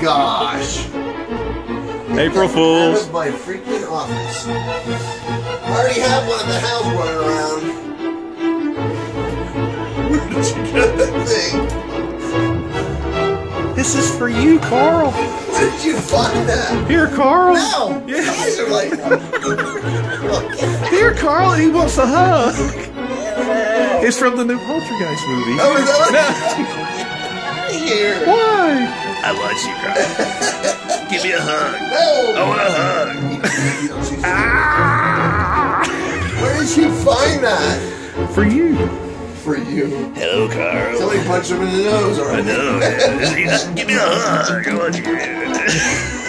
gosh. April Fools. Out of my freaking office. I already have one at the house running around. Where did you get that thing? This is for you, Carl. Where did you find that? Here, Carl. No! Yeah. His eyes are like... Here, Carl. He wants a hug. It's from the new Poltergeist movie. Oh, is that No. here? Why? I want you, Karl. Give me a hug. No! I want a hug. Where did you find that? For you. For you. Hello, Karl. Somebody punched him in the nose I already. know, man. Just give me a hug. I want you.